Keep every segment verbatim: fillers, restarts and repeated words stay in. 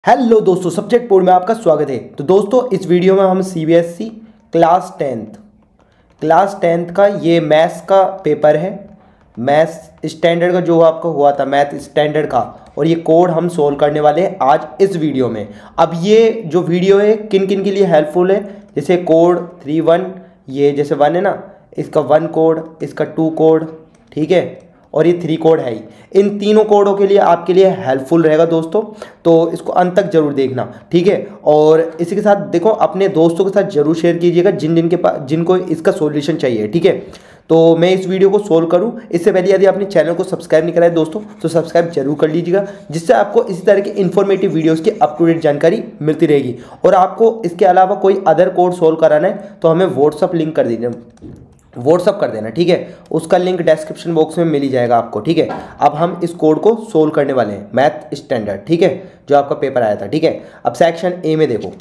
Hello दोस्तों, subject board में आपका स्वागत है। तो दोस्तों, इस वीडियो में हम CBSE class tenth class tenth का ये मैथ्स का पेपर है। मैथ्स स्टैंडर्ड का जो आपका हुआ था, मैथ स्टैंडर्ड का, और ये कोड हम सोल्व करने वाले हैं आज इस वीडियो में। अब ये जो वीडियो है किन किन के लिए हेल्पफुल है, जैसे कोड थ्री वन, ये जैसे वन है ना, इसका वन कोड, इसका टू कोड, ठीक है, और ये थ्री कोड है ही। इन तीनों कोडों के लिए आपके लिए हेल्पफुल रहेगा दोस्तों, तो इसको अंत तक जरूर देखना, ठीक है। और इसी के साथ देखो, अपने दोस्तों के साथ जरूर शेयर कीजिएगा जिन जिन के पास जिनको इसका सॉल्यूशन चाहिए, ठीक है। तो मैं इस वीडियो को सोल्व करूं इससे पहले यदि आपने चैनल को सब्सक्राइब नहीं करा है दोस्तों, तो सब्सक्राइब जरूर कर लीजिएगा, जिससे आपको इसी तरह की इन्फॉर्मेटिव वीडियोस की अप टू डेट जानकारी मिलती रहेगी। और आपको इसके अलावा कोई अदर कोड सोल्व कराना है तो हमें व्हाट्सअप लिंक कर दीजिए, व्हाट्सअप कर देना, ठीक है। उसका लिंक डिस्क्रिप्शन बॉक्स में मिल ही जाएगा आपको, ठीक है। अब हम इस कोड को सोल्व करने वाले हैं, मैथ स्टैंडर्ड, ठीक है, जो आपका पेपर आया था, ठीक है। अब सेक्शन ए में देखो,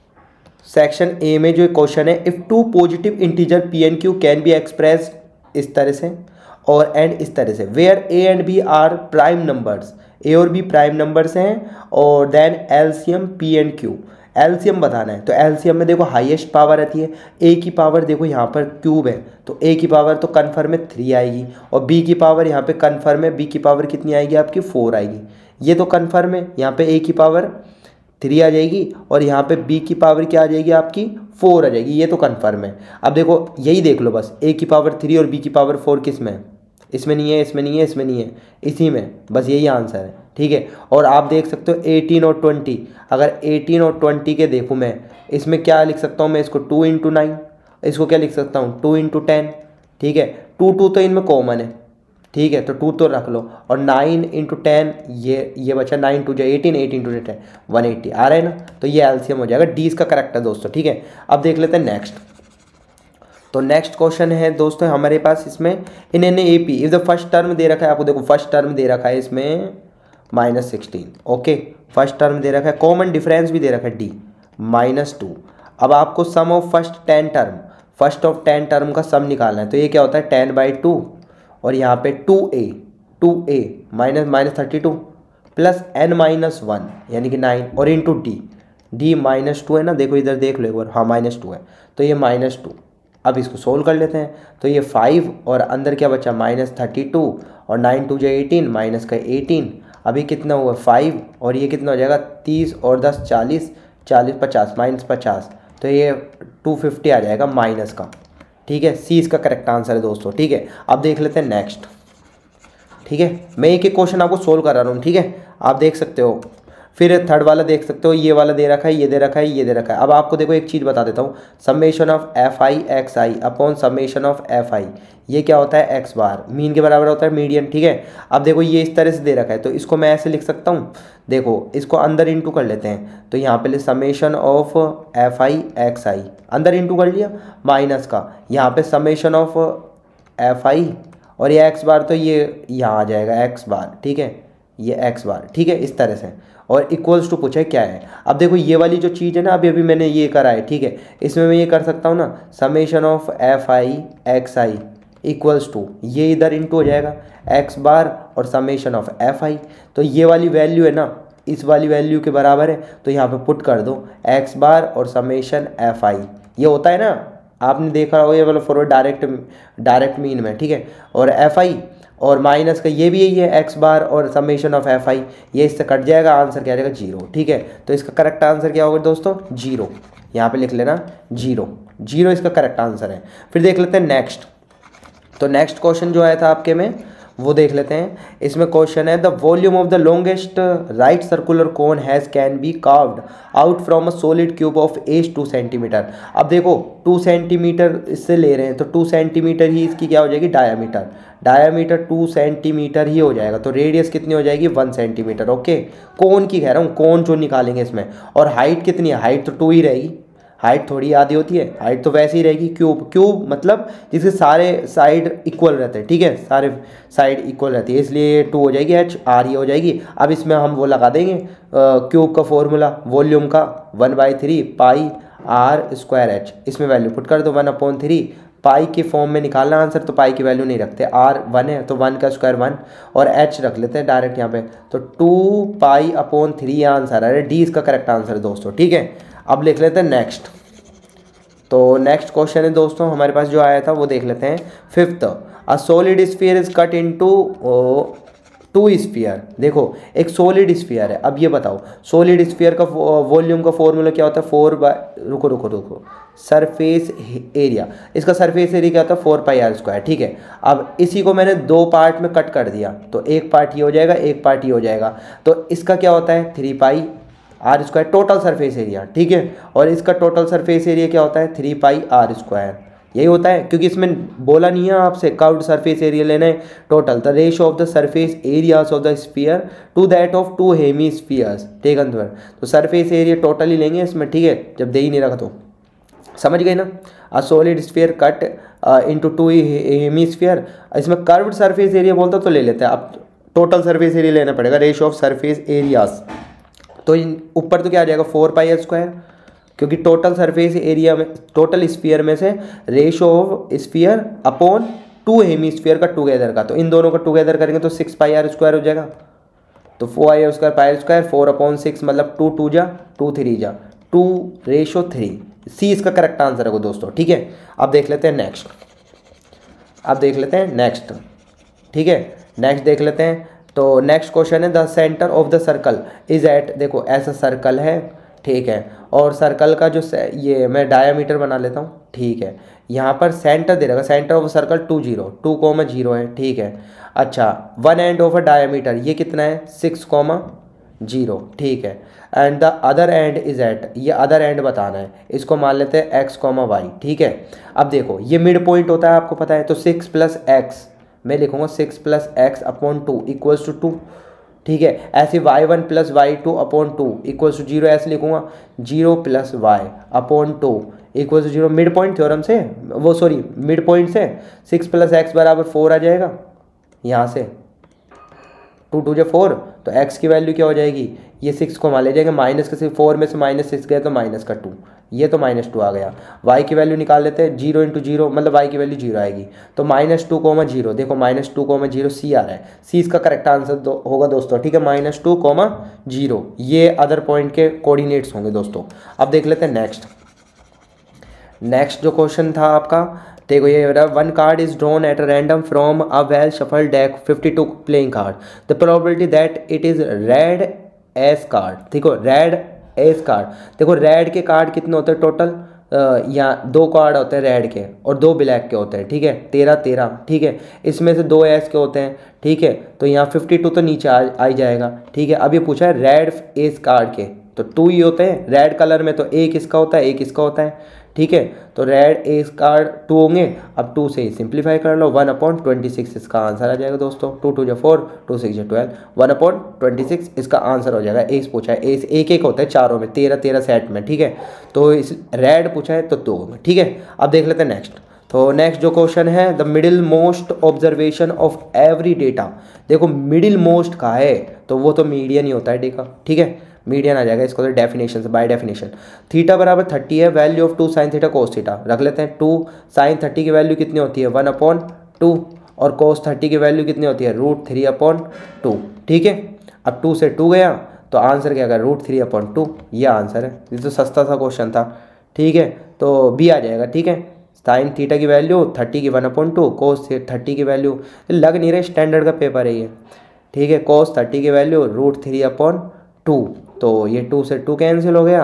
सेक्शन ए में जो क्वेश्चन है, if two positive integer P and Q can be express इस तरह से और एंड इस तरह से, where A and B are prime numbers, A और बी प्राइम नंबर्स हैं, और then LCM P and Q, LCM बताना है। तो एलसीएम में देखो हाईएस्ट पावर रहती है, ए की पावर देखो यहाँ पर क्यूब है, तो ए की पावर तो कन्फर्म में थ्री आएगी, और बी की पावर यहाँ पे कन्फर्म है, बी की पावर कितनी आएगी आपकी, फोर आएगी। ये तो कन्फर्म है, यहाँ पे ए की पावर थ्री आ जाएगी और यहाँ पे बी की पावर क्या आ जाएगी आपकी, फोर आ जाएगी, ये तो कन्फर्म है। अब देखो यही देख लो बस, ए की पावर थ्री और बी की पावर फोर किस में है, इसमें नहीं है, इसमें नहीं है, इसमें नहीं है, इसी में, बस यही आंसर है, ठीक है। और आप देख सकते हो एटीन और ट्वेंटी, अगर एटीन और ट्वेंटी के देखूँ मैं, इसमें क्या लिख सकता हूँ मैं, इसको टू इंटू नाइन, इसको क्या लिख सकता हूँ, टू इंटू टेन, ठीक है। टू टू तो इनमें कॉमन है, ठीक है, तो टू तो रख लो, और नाइन इंटू टेन, ये ये बचा नाइन टू जो eighteen, eighteen two ten one eighty आ रहा है ना, तो ये एलसीएम हो जाएगा, डी इसका करेक्ट है दोस्तों, ठीक है। अब देख लेते हैं नेक्स्ट। तो नेक्स्ट क्वेश्चन है दोस्तों हमारे पास, इसमें in an A P if the first term दे रखा है आपको, देखो फर्स्ट टर्म दे रखा है इसमें minus sixteen, okay, first term दे रखा है, कॉमन डिफरेंस भी दे रखा है डी माइनस टू। अब आपको sum of first ten term, first of ten term का सम निकालना है, तो ये क्या होता है, टेन बाई टू, और यहाँ पे two A, two A minus minus thirty two plus N minus one यानी कि नाइन, और into D, D minus two है ना, देखो इधर देख लो एक बार, हाँ माइनस टू है, तो ये माइनस टू। अब इसको सोल्व कर लेते हैं, तो ये फाइव और अंदर क्या बचा, माइनस थर्टी टू, और नाइन टू जो एटीन, माइनस का एटीन, अभी कितना हुआ फाइव, और ये कितना हो जाएगा, तीस और दस चालीस, चालीस पचास, माइनस पचास, तो ये टू फिफ्टी आ जाएगा माइनस का, ठीक है। सी इसका करेक्ट आंसर है दोस्तों, ठीक है। अब देख लेते हैं नेक्स्ट, ठीक है। मैं एक एक क्वेश्चन आपको सोल्व करा रहा हूँ, ठीक है, आप देख सकते हो। फिर थर्ड वाला देख सकते हो, ये वाला दे रखा है, ये दे रखा है, ये दे रखा है। अब आपको देखो एक चीज़ बता देता हूँ, summation of F I X I upon summation of F I, ये क्या होता है, एक्स बार, मीन के बराबर होता है मीडियन, ठीक है। अब देखो ये इस तरह से दे रखा है, तो इसको मैं ऐसे लिख सकता हूँ, देखो इसको अंदर इंटू कर लेते हैं, तो यहाँ पे summation of F I X I अंदर इंटू कर लिया, माइनस का यहाँ पे समेशन ऑफ एफ आई, और ये एक्स बार, तो ये यहाँ आ जाएगा एक्स बार, ठीक है, ये एक्स बार, ठीक है, इस तरह से, और इक्वल्स टू पूछा है क्या है। अब देखो ये वाली जो चीज़ है ना, अभी अभी मैंने ये करा है, ठीक है, इसमें मैं ये कर सकता हूँ ना, summation of F I X I equals to, ये इधर इंटू हो जाएगा एक्स बार और समेशन ऑफ एफ आई, तो ये वाली वैल्यू है ना, इस वाली वैल्यू के बराबर है, तो यहाँ पे पुट कर दो एक्स बार और समेशन एफ आई, ये होता है ना, आपने देखा हो ये वाला फॉरवर्ड डायरेक्ट डायरेक्ट मीन में, ठीक है, और एफ आई और माइनस का ये भी यही है एक्स बार और समेशन ऑफ एफ आई, ये इससे कट जाएगा, आंसर क्या आ जाएगा, जीरो, ठीक है। तो इसका करेक्ट आंसर क्या होगा दोस्तों, जीरो, यहाँ पे लिख लेना जीरो, जीरो इसका करेक्ट आंसर है। फिर देख लेते हैं नेक्स्ट। तो नेक्स्ट क्वेश्चन जो आया था आपके में, वो देख लेते हैं। इसमें क्वेश्चन है, the volume of the longest right circular cone has can be carved out from a solid cube of edge two centimetre. अब देखो टू सेंटीमीटर इससे ले रहे हैं, तो टू सेंटीमीटर ही इसकी क्या हो जाएगी, डायामीटर, डायामीटर टू सेंटीमीटर ही हो जाएगा, तो रेडियस कितनी हो जाएगी, वन सेंटीमीटर, ओके। कोन की कह रहा हूँ, कोन जो निकालेंगे इसमें, और हाइट कितनी है, हाइट तो टू ही रहेगी, हाइट थोड़ी आधी होती है, हाइट तो वैसे ही रहेगी, क्यूब, क्यूब मतलब जिसके सारे साइड इक्वल रहते हैं, ठीक है, सारे साइड इक्वल रहती है, इसलिए टू हो जाएगी, एच आर ही हो जाएगी। अब इसमें हम वो लगा देंगे क्यूब का फॉर्मूला वॉल्यूम का, one by three pi r square h, इसमें वैल्यू पुट कर दो, वन अपॉन थ्री पाई के फॉर्म में निकालना आंसर, तो पाई की वैल्यू नहीं रखते, आर वन है तो वन का स्क्वायर वन और एच रख लेते हैं डायरेक्ट यहाँ पे, तो two pi upon three answer है, डी इसका करेक्ट आंसर है दोस्तों। ठीक है, अब लिख लेते हैं नेक्स्ट। तो नेक्स्ट क्वेश्चन है दोस्तों हमारे पास जो आया था वो देख लेते हैं। Fifth, a solid sphere is cut into two sphere. देखो एक सॉलिड स्फीयर है, अब ये बताओ सॉलिड स्फीयर का वॉल्यूम का फॉर्मूला क्या होता है, फोर बाय रुको रुको रुको सरफेस एरिया, इसका सरफेस एरिया क्या होता है, फोर पाई आर स्क्वायर। ठीक है, अब इसी को मैंने दो पार्ट में कट कर दिया, तो एक पार्ट ये हो जाएगा, एक पार्ट ये हो जाएगा, तो इसका क्या होता है, three pi r square total surface area. ठीक है, और इसका टोटल सरफेस एरिया क्या होता है, थ्री पाई आर स्क्वायर, यही होता है, क्योंकि इसमें बोला नहीं है आपसे कर्व्ड सरफेस एरिया लेना है total, the ratio of the surface areas of the sphere to that of two hemispheres taken together, तो सरफेस एरिया टोटल ही लेंगे इसमें। ठीक है, जब दे ही नहीं रखा तो समझ गए ना। A solid sphere cut into two hemisphere, इसमें कर्व्ड सरफेस एरिया बोलता तो ले लेते हैं, अब टोटल सरफेस एरिया लेना पड़ेगा, रेशियो ऑफ सरफेस एरियाज, तो ऊपर तो क्या आ जाएगा, फोर पाई आर स्क्वायर, क्योंकि टोटल सरफेस एरिया में टोटल स्फीयर में से ratio of sphere upon two hemisphere का टुगेदर का, तो इन दोनों का टुगेदर करेंगे तो सिक्स पाई आर स्क्वायर हो जाएगा, तो four I r square pi r square, four upon six मतलब टू टू जा टू थ्री जा टू रेशो थ्री, सी इसका करेक्ट आंसर है दोस्तों। ठीक है, अब देख लेते हैं नेक्स्ट, अब देख लेते हैं नेक्स्ट। ठीक है, नेक्स्ट देख लेते हैं। तो नेक्स्ट क्वेश्चन है the center of the circle is at, देखो ऐसा सर्कल है, ठीक है, और सर्कल का जो ये मैं डायामीटर बना लेता हूँ। ठीक है, यहाँ पर सेंटर दे रखा, center of circle two zero two comma zero है। ठीक है, अच्छा one end of a diameter ये कितना है, सिक्स कोमा जीरो। ठीक है, and the other end is at, ये अदर एंड बताना है, इसको मान लेते हैं एक्स कोमा वाई। ठीक है, अब देखो ये मिड पॉइंट होता है आपको पता है, तो सिक्स प्लस एक्स मैं लिखूंगा six plus x upon two equals to two. ठीक है, ऐसे y one plus y two upon two equals to zero, ऐसे लिखूंगा zero plus y upon two equals to zero, mid point theorem से वो sorry mid point से six plus x बराबर four आ जाएगा, यहाँ से टू टू जो फोर, तो एक्स की वैल्यू क्या हो जाएगी, ये सिक्स को मान ले जाएंगे, माइनस का फोर में से माइनस सिक्स गया तो माइनस का टू, ये तो माइनस टू आ गया। वाई की वैल्यू निकाल लेते हैं, जीरो इंटू जीरो मतलब वाई की वैल्यू जीरो आएगी, तो माइनस टू कोमा जीरो, देखो minus two comma zero C आ रहा है, सी इसका करेक्ट आंसर दो, होगा दोस्तों। ठीक है, माइनस टू कोमा जीरो ये अदर पॉइंट के कोऑर्डिनेट्स होंगे दोस्तों। अब देख लेते हैं नेक्स्ट। नेक्स्ट जो क्वेश्चन था आपका, देखो ये one card is drawn at random from a well shuffled deck fifty two playing card, the probability that it is red ace card. देखो रेड एस कार्ड, देखो रेड के कार्ड कितने होते हैं टोटल, यहाँ दो कार्ड होते हैं रेड के और दो ब्लैक के होते हैं। ठीक है, तेरह तेरह। ठीक है, इसमें से दो एस के होते हैं। ठीक है, तो यहाँ फिफ्टी टू तो नीचे आ, आ जाएगा। ठीक है, अब ये पूछा है रेड एस कार्ड के, तो टू ही होते हैं रेड कलर में, तो एक इसका होता है एक इसका होता है। ठीक है, तो रेड एस कार्ड टू होंगे, अब टू से सिंप्लीफाई कर लो, वन अपॉन ट्वेंटी सिक्स इसका आंसर आ जाएगा दोस्तों, टू टू जो फोर टू सिक्स जो twelve, one upon twenty six इसका आंसर हो जाएगा। एस पूछा है, एस एक एक होता है चारों में, तेरह तेरह सेट में। ठीक है, तो इस रेड पूछा है तो दो में। ठीक है, अब देख लेते हैं नेक्स्ट। तो नेक्स्ट जो क्वेश्चन है, the middle most observation of every data, देखो मिडिल मोस्ट का है तो वो तो मीडियन ही होता है डेटा। ठीक है, मीडियन आ जाएगा, इसको तो डेफिनेशन से बाय डेफिनेशन थीटा बराबर थर्टी है, value of two sine theta cos theta रख लेते हैं। टू साइन थर्टी की वैल्यू कितनी होती है, वन अपॉन टू, और कोस थर्टी की वैल्यू कितनी होती है, रूट थ्री अपॉन टू। ठीक है, अब टू से टू गया तो आंसर क्या होगा, रूट थ्री अपॉन टू, ये आंसर है। ये तो सस्ता सा क्वेश्चन था। ठीक है, तो बी आ जाएगा। ठीक है, साइन थीटा की वैल्यू थर्टी की one upon two, cos thirty की वैल्यू लग नहीं रहा स्टैंडर्ड का पेपर है ये। ठीक है, कोस थर्टी की value root three upon two, तो ये टू से टू कैंसिल हो गया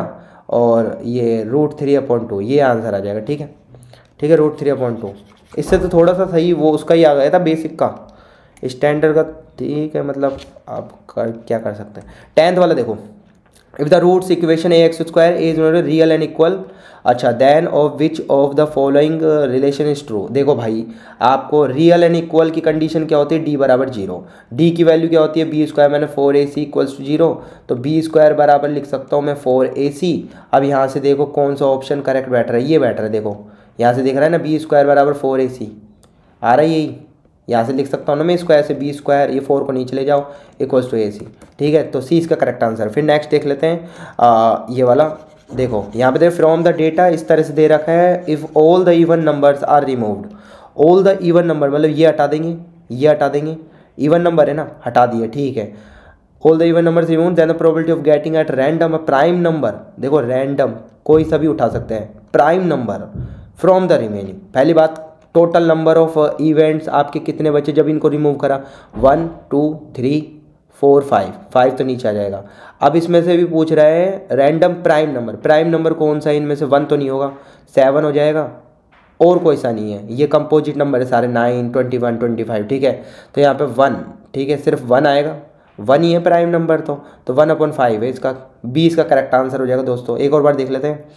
और ये रूट थ्री अपॉइंट टू, ये आंसर आ जाएगा। ठीक है, ठीक है, रूट थ्री अपॉइंट टू, इससे तो थोड़ा सा सही वो उसका ही आ गया था बेसिक का, स्टैंडर्ड का। ठीक है, मतलब आप कर क्या कर सकते हैं। टेंथ वाला देखो, if the roots equation a x square is real and equal, अच्छा then of which of the following relation is true. देखो भाई, आपको रियल एंड इक्वल की कंडीशन क्या होती है, डी बराबर जीरो, डी की वैल्यू क्या होती है, बी स्क्वायर मैंने four a c equals to zero, तो बी स्क्वायर बराबर लिख सकता हूँ मैं फोर ए सी। अब यहाँ से देखो कौन सा ऑप्शन करेक्ट बैठ रहा है, ये बैठ रहा है, देखो यहाँ से दिख रहा है ना, बी स्क्वायर बराबर फोर ए सी आ रहा है, यही यहाँ से लिख सकता हूँ ना मैं, स्क्वायर से बी स्क्वायर, ये फोर को नीचे ले जाओ इक्वल्स टू ए सी। ठीक है, तो सी इसका करेक्ट आंसर। फिर नेक्स्ट देख लेते हैं आ, ये वाला देखो यहाँ पे देखो फ्रॉम द डेटा इस तरह से दे रखा है, if all the even numbers are removed, all the even number मतलब ये हटा देंगे, ये हटा देंगे, इवन नंबर है ना, हटा दिए, ठीक है। All the even numbers removed then the probability of getting at random a prime number, देखो रैंडम कोई सा भी उठा सकते हैं, prime number from the remaining. पहली बात, टोटल नंबर ऑफ इवेंट्स आपके कितने बचे जब इनको रिमूव करा, one two three four five, five तो नीचे आ जाएगा। अब इसमें से भी पूछ रहा है random prime number, prime number कौन सा है इनमें से, वन तो नहीं होगा, सेवन हो जाएगा, और कोई सा नहीं है, ये कंपोजिट नंबर है सारे, nine twenty one twenty five, ठीक है। तो यहाँ पे वन, ठीक है, सिर्फ वन आएगा, वन ही है प्राइम नंबर, तो तो वन अपॉन फाइव है इसका, बी इसका करेक्ट आंसर हो जाएगा दोस्तों। एक और बार देख लेते हैं,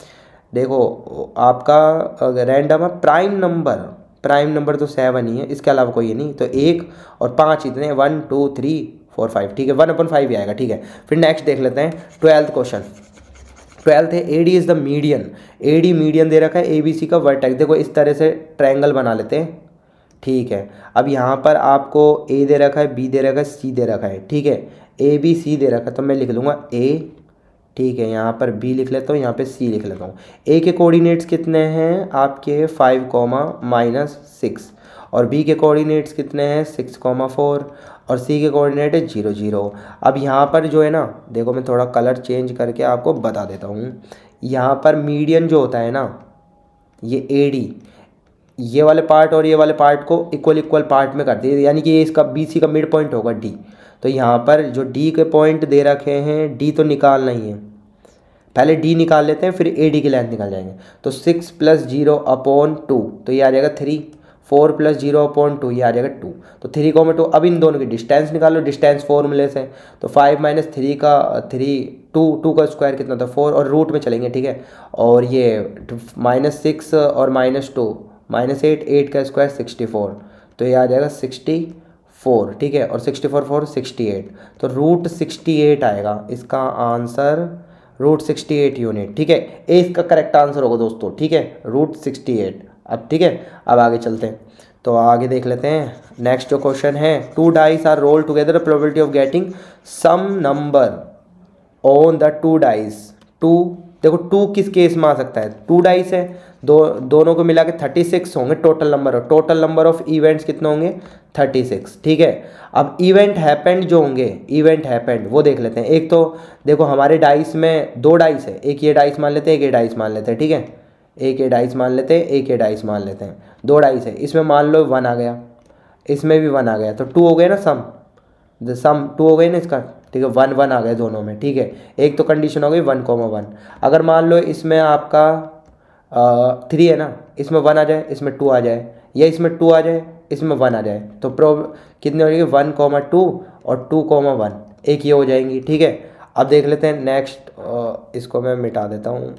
देखो आपका रैंडम है प्राइम नंबर, प्राइम नंबर तो सेवन ही है, इसके अलावा कोई है नहीं, तो एक और पाँच इतने, one two three four five, ठीक है, वन अपन फाइव ही आएगा, ठीक है। फिर नेक्स्ट देख लेते हैं ट्वेल्थ क्वेश्चन। ट्वेल्थ है A D is the median, A D median दे रखा है ए बी सी का वर्टेक्स, देखो इस तरह से ट्रायंगल बना लेते हैं, ठीक है। अब यहाँ पर आपको ए दे रखा है, बी दे रखा है, सी दे रखा है, ठीक है, ए बी सी दे रखा है, तो मैं लिख लूँगा ए, ठीक है, यहाँ पर बी लिख लेता हूँ, यहाँ पे सी लिख लेता हूँ। ए के कोऑर्डिनेट्स कितने हैं आपके फाइव कॉमा माइनस सिक्स, और बी के कोऑर्डिनेट्स कितने हैं सिक्स कॉमा फोर, और सी के कोऑर्डिनेट है जीरो जीरो। अब यहाँ पर जो है ना, देखो मैं थोड़ा कलर चेंज करके आपको बता देता हूँ, यहाँ पर मीडियन जो होता है ना, ये ए डी, ये वाले पार्ट और ये वाले पार्ट को इक्वल इक्वल पार्ट में कर दिए, यानी कि ये इसका बी सी का मिड पॉइंट होगा डी। तो यहाँ पर जो डी के पॉइंट दे रखे हैं, डी तो निकालना ही है, पहले डी निकाल लेते हैं फिर ए डी की लेंथ निकाल जाएंगे। तो six plus zero upon two, तो ये आ जाएगा three, four plus zero upon two, ये आ जाएगा टू, तो थ्री कॉमा टू। अब इन दोनों की डिस्टेंस निकालो डिस्टेंस फॉर्मूले से, तो फाइव माइनस थ्री का थ्री, टू टू का स्क्वायर कितना था फोर, और रूट में चलेंगे, ठीक है। और ये माइनस सिक्स और minus two minus eight, eight का स्क्वायर सिक्सटी फोर, तो ये आ जाएगा सिक्सटी फोर, ठीक है, और sixty four four sixty eight, तो रूट सिक्सटी एट आएगा इसका answer, root sixty eight unit, ठीक है। ए इसका करेक्ट आंसर होगा दोस्तों, ठीक है, रूट सिक्सटी एट। अब ठीक है, अब आगे चलते हैं, तो आगे देख लेते हैं। नेक्स्ट जो क्वेश्चन है, two dice are roll together, probability of getting sum number on the two dice. Two, देखो टू किस केस में आ सकता है, टू डाइस है, दो दोनों को मिला के थर्टी सिक्स होंगे टोटल नंबर, और टोटल नंबर ऑफ इवेंट्स कितने होंगे थर्टी सिक्स, ठीक है। अब इवेंट हैपेंड जो होंगे, इवेंट हैपेंड वो देख लेते हैं। एक तो देखो हमारे डाइस में दो डाइस है, एक ये डाइस मान लेते हैं, एक ये डाइस मान लेते हैं, ठीक है, एक ये डाइस मान लेते हैं, एक ये डाइस मान लेते हैं, दो डाइस है, इसमें मान लो वन आ गया, इसमें भी वन आ गया, तो टू हो गए ना, सम द सम टू हो गई ना इसका, ठीक है, वन वन आ गए दोनों में, ठीक है। एक तो कंडीशन हो गई वन कॉमा वन। अगर मान लो इसमें आपका थ्री है ना, इसमें वन आ जाए, इसमें टू आ जाए, या इसमें टू आ जाए, इसमें वन आ जाए, तो प्रो कितने हो जाएगी, वन कॉमा टू और टू कॉमा वन, एक ये हो जाएंगी, ठीक है। अब देख लेते हैं नेक्स्ट, इसको मैं मिटा देता हूँ,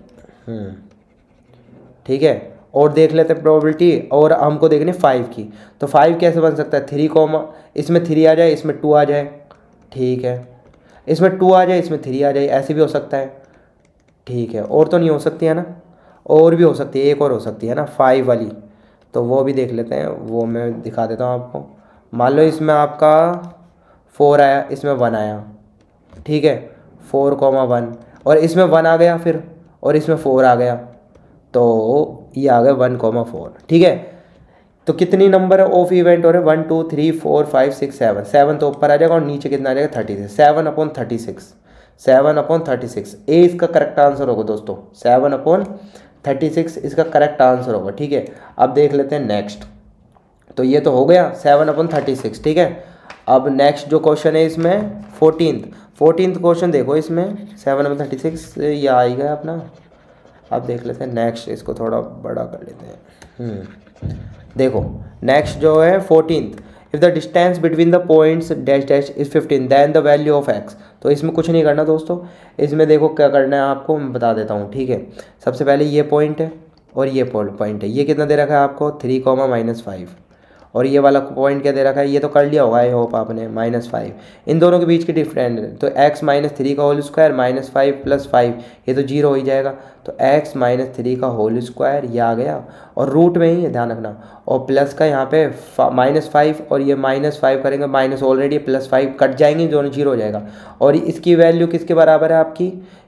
ठीक है, और देख लेते हैं प्रोबेबिलिटी, और हमको देखने फाइव की, तो फाइव कैसे बन सकता है, थ्री कॉमा, इसमें थ्री आ जाए, इसमें टू आ जाए, ठीक है, इसमें टू आ जाए, इसमें थ्री आ जाए, ऐसे भी हो सकता है, ठीक है। और तो नहीं हो सकती है ना, और भी हो सकती है, एक और हो सकती है ना फाइव वाली, तो वो भी देख लेते हैं, वो मैं दिखा देता हूँ आपको। मान लो इसमें आपका फोर आया, इसमें वन आया, ठीक है, फोर कॉमा वन, और इसमें वन आ गया फिर, और इसमें फोर आ गया, तो ये आ गया वन कॉमा फोर, ठीक है। तो कितनी नंबर ऑफ इवेंट हो रहे हैं, one two three four five six seven, seven तो ऊपर आ जाएगा, और नीचे कितना आ जाएगा thirty six, seven upon thirty six, seven upon thirty six, A इसका करेक्ट आंसर होगा दोस्तों, सेवन अपॉन थर्टी सिक्स इसका करेक्ट आंसर होगा, ठीक है। अब देख लेते हैं नेक्स्ट, तो ये तो हो गया सेवन अपॉन थर्टी सिक्स, ठीक है। अब नेक्स्ट जो क्वेश्चन है इसमें फोर्टीनथ, फोर्टीनथ क्वेश्चन देखो, इसमें सेवन अपॉन थर्टी सिक्स ये आएगा अपना। अब देख लेते हैं नेक्स्ट, इसको थोड़ा बड़ा कर लेते हैं। देखो नेक्स्ट जो है fourteenth, if the distance between the points dash dash is fifteen then the value of x. तो इसमें कुछ नहीं करना दोस्तों, इसमें देखो क्या करना है आपको, मैं बता देता हूँ, ठीक है। सबसे पहले ये पॉइंट है और ये पॉइंट है, ये कितना दे रखा है आपको, थ्री कॉमा माइनस फाइव, और ये वाला पॉइंट क्या दे रखा है, ये तो कर लिया होगा आई होप आपने, माइनस फाइव। इन दोनों के बीच की डिफरेंस है, तो एक्स माइनस थ्री का whole square minus five plus five, ये तो जीरो हो ही जाएगा, तो एक्स माइनस थ्री का होल स्क्वायर ये आ गया, और रूट में ही है ध्यान रखना, और प्लस का यहाँ पे माइनस फाइव, और ये माइनस फाइव करेंगे, minus already plus five cut जाएंगे, दोनों जीरो हो जाएगा, और इसकी वैल्यू किसके बराबर है आपकी,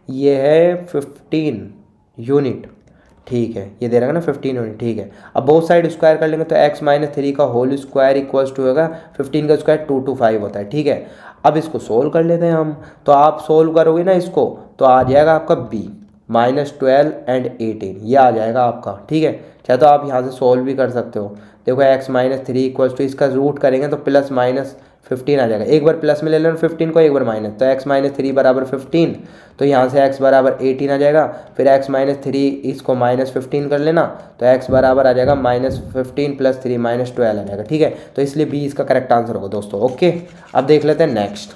ये है फिफ्टीन यूनिट, ठीक है, ये दे रहा है ना फिफ्टीन यूनिट, ठीक है। अब बोथ साइड स्क्वायर कर लेंगे तो एक्स माइनस थ्री का होल स्क्वायर इक्वल्स टू होगा फिफ्टीन का स्क्वायर टू टू फाइव होता है, ठीक है। अब इसको सोल्व कर लेते हैं हम, तो आप सोल्व करोगे ना इसको तो आ जाएगा आपका B minus twelve and eighteen, ये आ जाएगा आपका, ठीक है। चाहे तो आप यहाँ से सोल्व भी कर सकते हो। देखो x minus three equals to इसका रूट करेंगे तो प्लस माइनस फिफ्टीन आ जाएगा, एक बार प्लस में ले लेना फिफ्टीन को, एक बार माइनस, तो एक्स माइनस थ्री बराबर फिफ्टीन, तो यहाँ से x बराबर एटीन आ जाएगा। फिर x माइनस थ्री इसको माइनस फिफ्टीन कर लेना तो x बराबर आ जाएगा minus fifteen plus three minus twelve आ जाएगा, ठीक है। तो इसलिए बी इसका करेक्ट आंसर होगा दोस्तों, ओके। अब देख लेते हैं नेक्स्ट।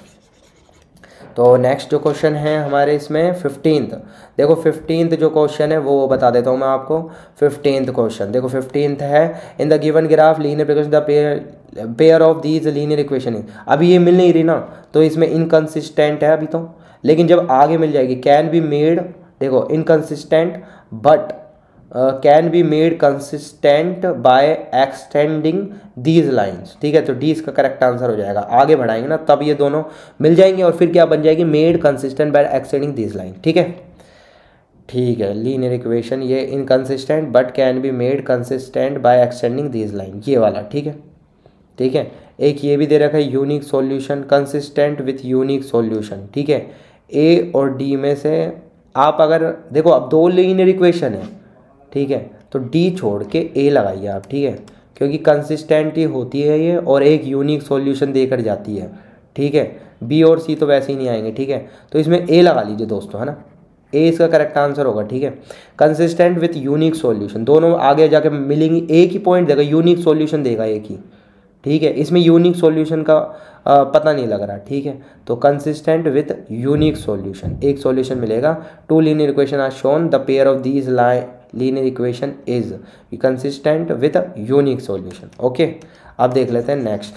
तो नेक्स्ट जो क्वेश्चन है हमारे इसमें फिफ्टींथ, देखो फिफ्टींथ जो क्वेश्चन है वो बता देता हूँ मैं आपको। फिफ्टींथ क्वेश्चन देखो, फिफ्टींथ है in the given graph linear equation the pair pair of these linear equation is, अभी ये मिल नहीं रही ना तो इसमें इनकंसिस्टेंट है अभी तो, लेकिन जब आगे मिल जाएगी कैन बी मेड, देखो inconsistent but can be made consistent by extending these lines, ठीक है। तो डी इसका करेक्ट आंसर हो जाएगा, आगे बढ़ाएंगे ना तब ये दोनों मिल जाएंगे और फिर क्या बन जाएगी, made consistent by extending these line, ठीक है। ठीक है, लीनियर इक्वेशन ये inconsistent but can be made consistent by extending these line, ये वाला, ठीक है, ठीक है। एक ये भी दे रखा है unique solution, consistent with unique solution, ठीक है। ए और डी में से आप अगर देखो, अब दो लीनियर इक्वेशन है, ठीक है, तो डी छोड़ के ए लगाइए आप, ठीक है, क्योंकि कंसिस्टेंट ही होती है ये और एक यूनिक सॉल्यूशन देकर जाती है, ठीक है। बी और सी तो वैसे ही नहीं आएंगे, ठीक है, तो इसमें ए लगा लीजिए दोस्तों, है ना, ए इसका करेक्ट आंसर होगा, ठीक है। कंसिस्टेंट विथ यूनिक सॉल्यूशन, दोनों आगे जाके मिलेंगे, एक ही पॉइंट देगा, यूनिक सॉल्यूशन देगा एक ही, ठीक है। इसमें यूनिक सॉल्यूशन का आ, पता नहीं लग रहा, ठीक है। तो कंसिस्टेंट विथ यूनिक सॉल्यूशन, एक सॉल्यूशन मिलेगा। Two linear equation are shown the pair of these line linear equation is consistent with unique solution, okay. अब देख लेते हैं नेक्स्ट।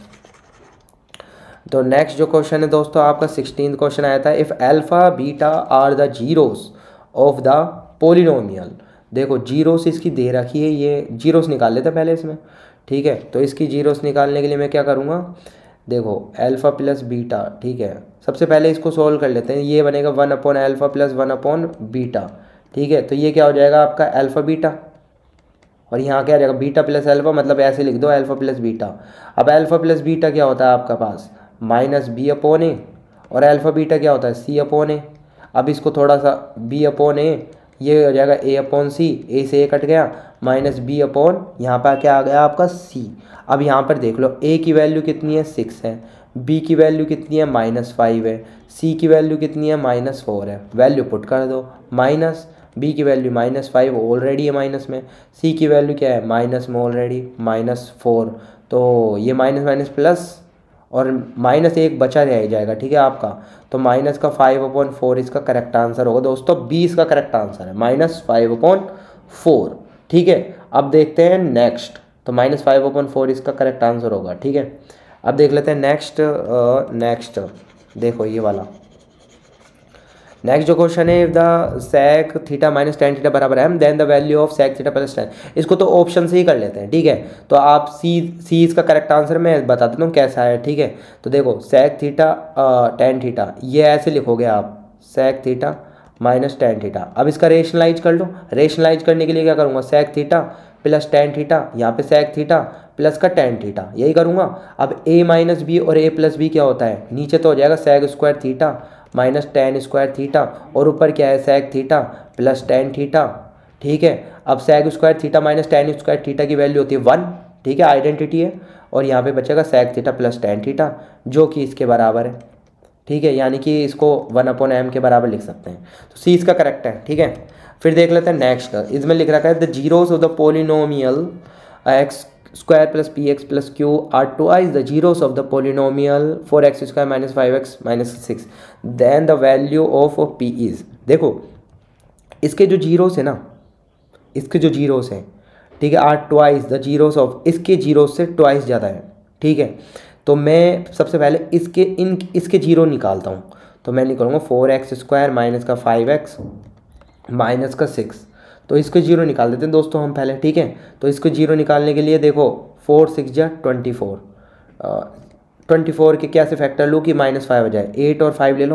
तो नेक्स्ट जो क्वेश्चन है दोस्तों आपका सिक्सटीन क्वेश्चन आया था, if alpha beta are the zeros of the polynomial, देखो जीरोस इसकी दे रखी है, ये जीरोस निकाल लेते हैं पहले इसमें, ठीक है। तो इसकी जीरोस निकालने के लिए मैं क्या करूँगा, देखो अल्फ़ा प्लस बीटा, ठीक है, सबसे पहले इसको सोल्व कर लेते हैं। ये बनेगा one upon alpha plus one upon beta, ठीक है। तो ये क्या हो जाएगा आपका अल्फ़ा बीटा, और यहाँ क्या आ जाएगा बीटा प्लस अल्फ़ा, मतलब ऐसे लिख दो अल्फ़ा प्लस बीटा। अब अल्फ़ा प्लस बीटा क्या होता है आपका पास, माइनस बी अपॉन ए, और अल्फ़ा बीटा क्या होता है, सी अपॉन ए। अब इसको थोड़ा सा बी अपॉन ए, ये हो जाएगा ए अपॉन सी, ए से ए कट गया, माइनस बी अपॉन यहाँ पर क्या आ गया आपका सी। अब यहाँ पर देख लो ए की वैल्यू कितनी है, सिक्स है, बी की वैल्यू कितनी है, माइनस फाइव है, सी की वैल्यू कितनी है, माइनस फोर है। वैल्यू पुट कर दो, माइनस बी की वैल्यू माइनस फाइव ऑलरेडी है माइनस में, सी की वैल्यू क्या है, माइनस में ऑलरेडी, माइनस फोर, तो ये माइनस माइनस प्लस और माइनस एक बचा रह जाएगा, ठीक है आपका। तो माइनस का फाइव अपॉन फोर इसका करेक्ट आंसर होगा दोस्तों, बी इसका करेक्ट आंसर है, माइनस फाइव अपॉन फोर, ठीक है। अब देखते हैं नेक्स्ट, तो माइनस फाइव अपॉन फोर इसका करेक्ट आंसर होगा, ठीक है। अब देख लेते हैं नेक्स्ट। नेक्स्ट देखो ये वाला नेक्स्ट जो क्वेश्चन है, if the sec theta minus tan theta बराबर m then the value of sec theta plus tan, इसको तो ऑप्शन से ही कर लेते हैं, ठीक है। तो आप सी सी इसका करेक्ट आंसर मैं बता देता हूँ कैसा है, ठीक है। तो देखो सेक थीटा टेन थीटा, ये ऐसे लिखोगे आप, sec theta minus tan theta. अब इसका रेशनलाइज कर लो, रेशनलाइज करने के लिए क्या करूँगा, sec theta plus tan theta, यहाँ पे सेक थीटा प्लस का टेन थीटा, यही करूँगा। अब ए माइनस बी और ए प्लस बी क्या होता है, नीचे तो हो जाएगा sec square theta minus tan square theta, और ऊपर क्या है sec theta plus tan theta, ठीक है। अब sec square theta minus tan square theta की वैल्यू होती है वन, ठीक है, आइडेंटिटी है। और यहाँ पे बचेगा sec theta plus tan theta जो कि इसके बराबर है, ठीक है, यानी कि इसको वन अपॉन एम के बराबर लिख सकते हैं। तो सी इसका करेक्ट है, ठीक है। फिर देख लेते हैं नेक्स्ट, इसमें लिख रखा है the zeros of the polynomial x square plus p x plus q are twice the zeros of the polynomial four x square minus five x minus six then the value of p is, देखो इसके जो zeros है ना, इसके जो zeros हैं, ठीक है, are twice the zeros of, इसके जीरोस से ट्वाइस ज़्यादा है, ठीक है। तो मैं सबसे पहले इसके इन इसके जीरो निकालता हूँ, तो मैं निकालूंगा फोर एक्स स्क्वायर माइनस का फाइव एक्स माइनस का सिक्स, तो इसको जीरो निकाल देते हैं दोस्तों हम पहले, ठीक है। तो इसको जीरो निकालने के लिए देखो फोर सिक्स जा ट्वेंटी फोर, ट्वेंटी फोर के क्या से फैक्टर लूँ कि माइनस फाइव हो जाए, एट और फाइव ले लो,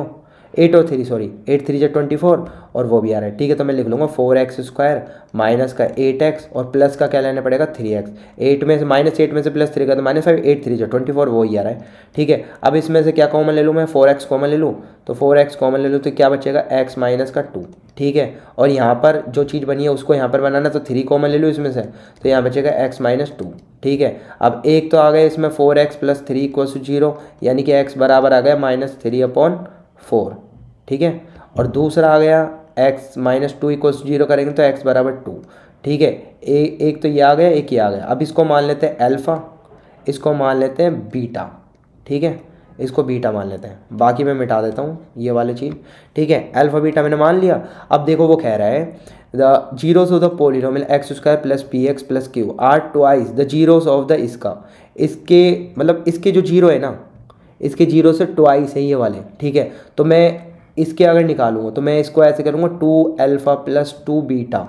एट और थ्री सॉरी एट थ्री जो ट्वेंटी फोर और वो भी आ रहा है। ठीक है, तो मैं लिख लूँगा फोर एक्स स्क्वायर माइनस का एट एक्स और प्लस का क्या लेना पड़ेगा थ्री एक्स। एट में से माइनस एट में से प्लस थ्री का तो माइनस फाइव, एट थ्री जो ट्वेंटी फोर वो ही आ रहा है। ठीक है, अब इसमें से क्या कॉमन ले लूँ मैं, फोर एक्स कॉमन ले लूँ, तो फोर एक्स कॉमन ले लूँ तो क्या बचेगा एक्स माइनस का टू। ठीक है, और यहाँ पर जो चीज़ बनी है उसको यहाँ पर बनाना, तो थ्री कॉमन ले लूँ इसमें से, तो यहाँ बचेगा एक्स माइनस टू। ठीक है, अब एक तो आ गया इसमें four x plus three equals to zero, यानी कि एक्स बराबर आ गया माइनस थ्री अपॉन फोर। ठीक है, और दूसरा आ गया x minus two equals zero करेंगे तो एक्स बराबर टू। ठीक है, ए, एक तो ये आ गया, एक ये आ गया। अब इसको मान लेते हैं अल्फ़ा, इसको मान लेते हैं बीटा। ठीक है, इसको बीटा मान लेते हैं, बाकी मैं मिटा देता हूँ ये वाली चीज़। ठीक है, अल्फ़ा बीटा मैंने मान लिया। अब देखो वो कह रहा है the zeros of the polynomial x square plus p x plus q are twice the zeros of the इसका, इसके मतलब इसके जो जीरो है ना, इसके जीरो से ट्वाइस है ये वाले। ठीक है, तो मैं इसके अगर निकालूंगा तो मैं इसको ऐसे करूँगा two alpha plus two beta.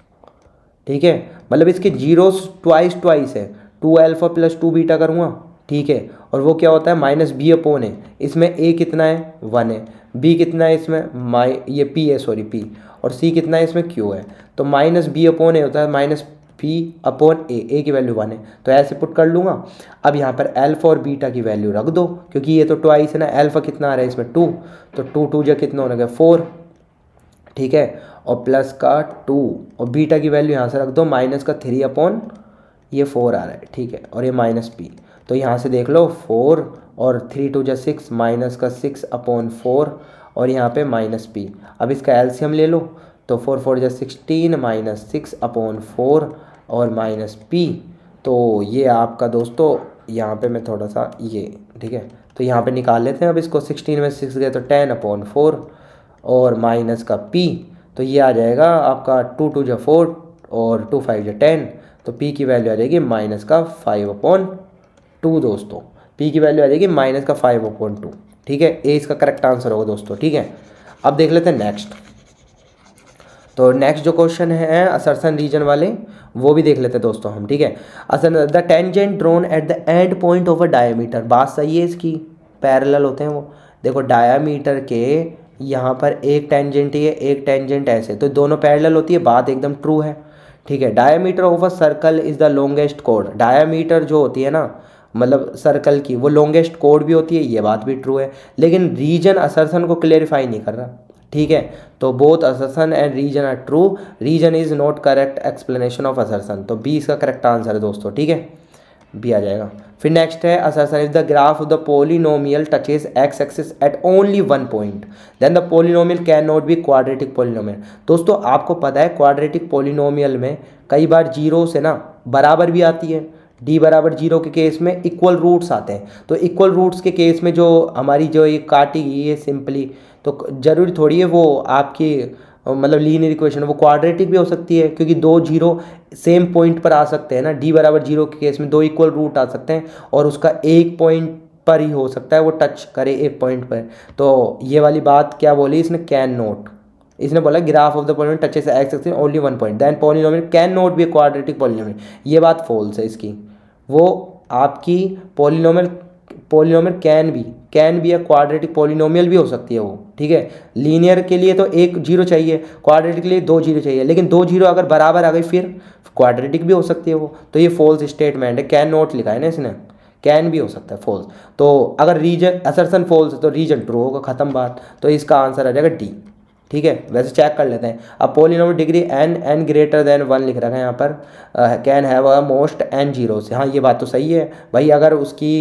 ठीक है, मतलब इसके जीरो ट्वाइस ट्वाइस है, two alpha plus two beta करूँगा। ठीक है, और वो क्या होता है माइनस बी अपोन है, इसमें ए कितना है वन है, बी कितना है इसमें माइ ये पी है सॉरी पी, और सी कितना है इसमें क्यू है, तो माइनस बी अपोन ए होता है minus p upon a, a की वैल्यू वन है, तो ऐसे पुट कर लूँगा। अब यहाँ पर अल्फ़ा और बीटा की वैल्यू रख दो, क्योंकि ये तो ट्वाइस है ना, अल्फ़ा कितना आ रहा है इसमें टू, तो टू टू जो कितना होने गया फोर। ठीक है, और प्लस का टू और बीटा की वैल्यू यहाँ से रख दो माइनस का थ्री अपॉन ये फोर आ रहा है। ठीक है, और ये माइनस पी, तो यहाँ से देख लो फोर और थ्री टू जा सिक्स माइनस का सिक्स अपॉन फोर और यहाँ पे माइनस पी। अब इसका एलसीएम ले लो, तो फोर फोर जा sixteen minus six upon four और माइनस पी। तो ये आपका दोस्तों यहाँ पे मैं थोड़ा सा ये ठीक है, तो यहाँ पे निकाल लेते हैं। अब इसको सिक्सटीन में सिक्स गए तो टेन अपॉन फोर और माइनस का पी, तो ये आ जाएगा आपका टू टू जा फोर और टू फाइव जा टेन, तो पी की वैल्यू आ जाएगी माइनस का फाइव अपॉन टू। दोस्तों पी की वैल्यू आ जाएगी माइनस का फाइव अपॉन टू। ठीक है, ए इसका करेक्ट आंसर होगा दोस्तों। ठीक है, अब देख लेते हैं नेक्स्ट। तो नेक्स्ट जो क्वेश्चन है असर्शन रीजन वाले वो भी देख लेते हैं दोस्तों हम। ठीक है, असल the tangent drawn at the end point of a diameter, बात सही है इसकी, पैरेलल होते हैं वो। देखो डायमीटर के यहाँ पर एक टेंजेंट है एक टेंजेंट ऐसे, तो दोनों पैरेलल होती है, बात एकदम ट्रू है। ठीक है, diameter of a circle is the longest कोड, डायमीटर जो होती है ना मतलब सर्कल की वो लॉन्गेस्ट कोड भी होती है, ये बात भी ट्रू है। लेकिन रीजन असर्शन को क्लेरिफाई नहीं कर रहा। ठीक है, तो both assertion and reason are true, reason is not correct explanation of assertion, तो बी इसका करेक्ट आंसर है दोस्तों। ठीक है, बी आ जाएगा। फिर नेक्स्ट है assertion if the graph of the polynomial touches x axis at only one point then the polynomial can not be quadratic polynomial. दोस्तों आपको पता है क्वाड्रेटिक पोलिनोमियल में कई बार जीरो से ना बराबर भी आती है, डी बराबर जीरो के केस में इक्वल रूट्स आते हैं, तो इक्वल रूट्स के केस में जो हमारी जो ये काटेगी ये सिंपली, तो जरूरी थोड़ी है वो आपकी मतलब लीनियर इक्वेशन वो क्वाड्रेटिक भी हो सकती है, क्योंकि दो जीरो सेम पॉइंट पर आ सकते हैं ना, डी बराबर जीरो के केस में दो इक्वल रूट आ सकते हैं और उसका एक पॉइंट पर ही हो सकता है वो टच करे एक पॉइंट पर। तो ये वाली बात क्या बोली इसने, कैन नॉट, इसने बोला graph of the polynomial touches x axis only one point then polynomial can not be quadratic polynomial, ये बात फॉल्स है इसकी। वो आपकी पोलिनोमियल पोलिनोमियल कैन भी कैन भी है क्वाड्रेटिक पोलिनोमियल भी हो सकती है वो। ठीक है, लीनियर के लिए तो एक जीरो चाहिए, क्वाड्रेटिक के लिए दो जीरो चाहिए, लेकिन दो जीरो अगर बराबर आ गई फिर क्वाड्रेटिक भी हो सकती है वो, तो ये फॉल्स स्टेटमेंट है, कैन नॉट लिखा है ना इसने, कैन भी हो सकता है फॉल्स। तो अगर रीजन असर्शन फॉल्स है तो रीजन ट्रू होगा, खत्म बात, तो इसका आंसर आ जाएगा डी। ठीक है, वैसे चेक कर लेते हैं। अब polynomial degree n n greater than one लिख रखा है यहाँ पर, can have a most n zero से, हाँ ये बात तो सही है भाई। अगर उसकी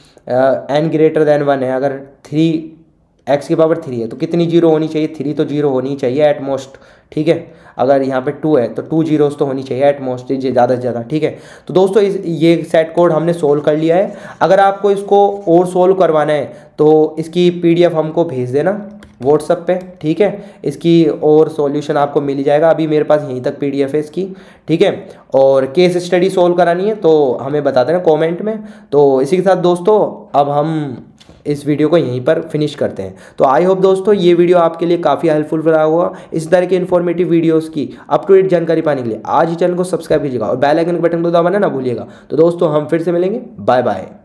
एन ग्रेटर देन वन है, अगर थ्री एक्स की पावर थ्री है तो कितनी जीरो होनी चाहिए, थ्री तो जीरो होनी चाहिए एट मोस्ट। ठीक है, अगर यहाँ पे टू है तो टू जीरोस तो होनी चाहिए एट मोस्ट, ज़्यादा से ज़्यादा। ठीक है, तो दोस्तों इस ये सेट कोड हमने सोल्व कर लिया है। अगर आपको इसको और सोल्व करवाना है तो इसकी पीडीएफ हमको भेज देना व्हाट्सएप पे। ठीक है, इसकी और सॉल्यूशन आपको मिल जाएगा, अभी मेरे पास यहीं तक पीडीएफ है इसकी। ठीक है, और केस स्टडी सोल्व करानी है तो हमें बता देना कमेंट में। तो इसी के साथ दोस्तों अब हम इस वीडियो को यहीं पर फिनिश करते हैं। तो आई होप दोस्तों ये वीडियो आपके लिए काफ़ी हेल्पफुल रहा होगा। इस तरह के इन्फॉर्मेटिव वीडियोस की अप टू डेट जानकारी पाने के लिए आज ही चैनल को सब्सक्राइब कीजिएगा और बेल आइकन के बटन को दबाना ना भूलिएगा। तो दोस्तों हम फिर से मिलेंगे, बाय बाय।